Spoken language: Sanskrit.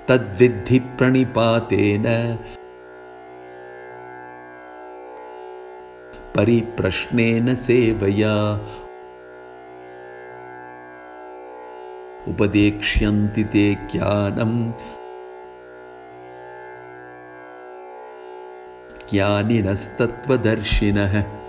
तद्विद्धि प्रणिपातेन परिप्रश्नेन सेवया उपदेक्ष्यन्ति ते ज्ञानम् ज्ञानिनस्तत्त्वदर्शिनः।